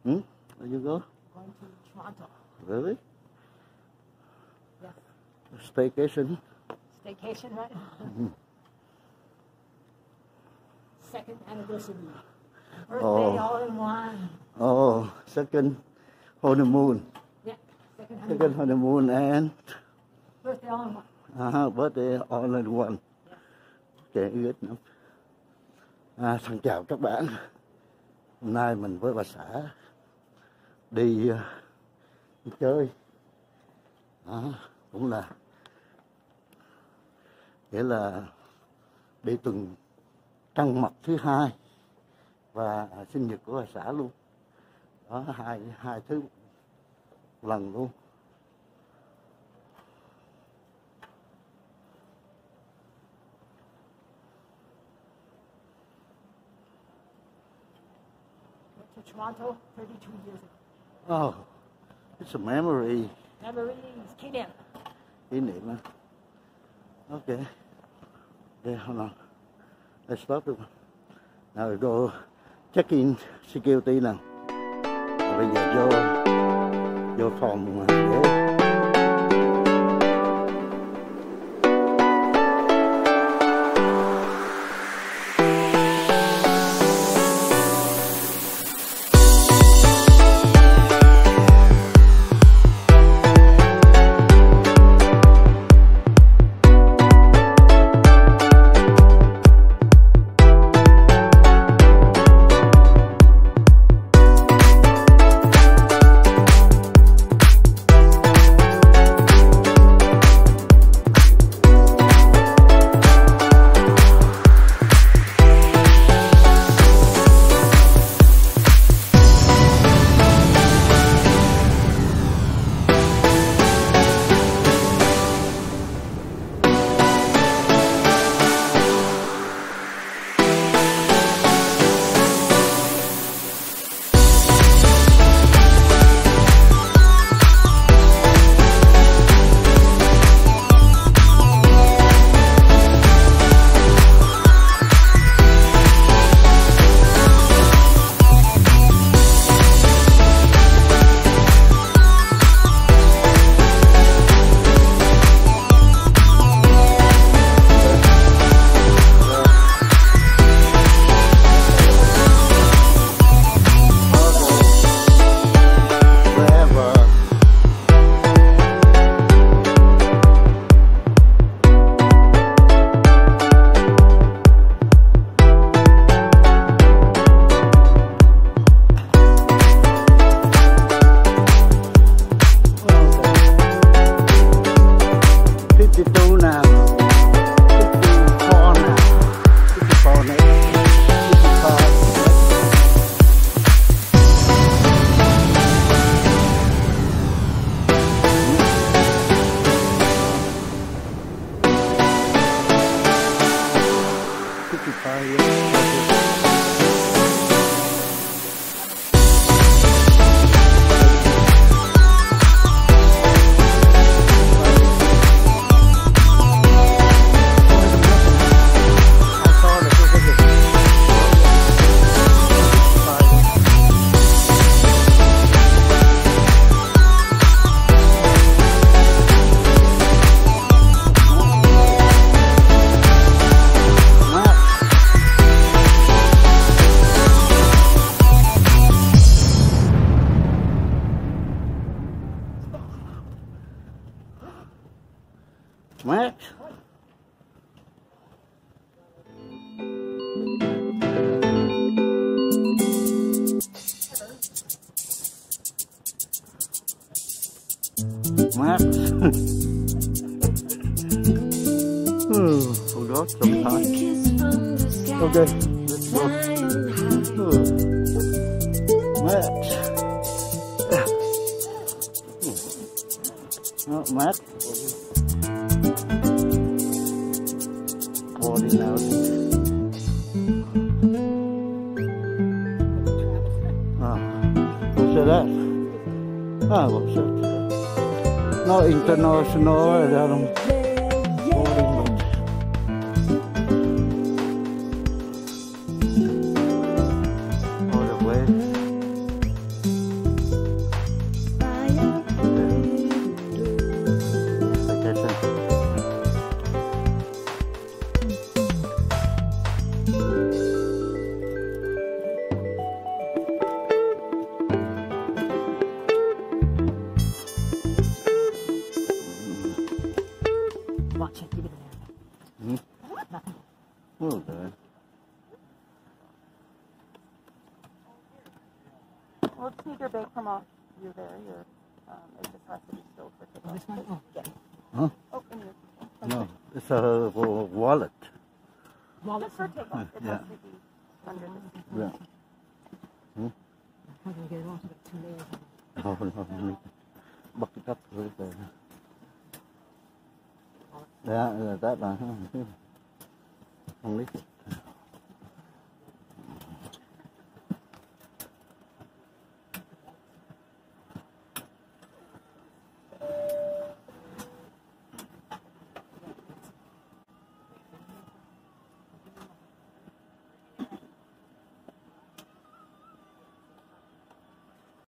Hmm? Where you go? Going to Toronto. Really? Yes. Staycation? Staycation, right? Second anniversary. Birthday all in one. Oh, second honeymoon. Yeah, second Second honeymoon and birthday all in one. birthday all in one. Okay, good enough. Thân chào các bạn. Hôm nay mình với bà xã đi chơi. Cũng là nghĩa là đi tuần trăng mật thứ hai và sinh nhật của bà xã luôn. Đó, hai thứ lần luôn. To Toronto 32 years ago. Oh, it's a memory. Memories, kỷ niệm. Kỷ niệm á. Okay. Yeah, hold on. Let's stop it. Now we go check in security now. Bây giờ vô phòng để Max. Max. Forgot sometimes. Okay, let's go. Max. No, Max. Now. Who said that? What's that? No international. All the way. We'll just need your bag from off you there. It just has to be stowed for takeoff. This one? Oh. Yeah. Huh? Oh, in your No, it's a wallet. Wallet. Just for takeoff. It Yeah. has to be under the seat. Yeah. How do we get it on? So it's 2 layers. No, bắt cái cấp rồi về. Dạ, that là không lý.